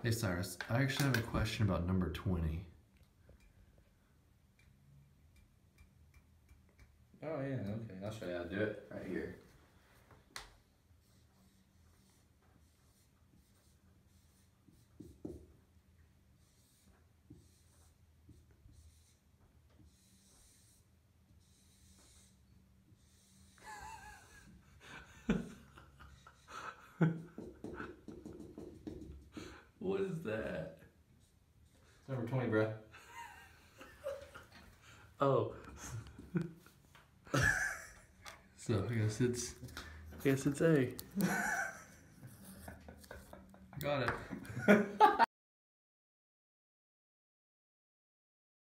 Hey Cyrus, I actually have a question about number 20. Oh yeah, okay. I'll show you how to do it right here. What is that? It's number 20, bro. Oh. So I guess it's A. Got it.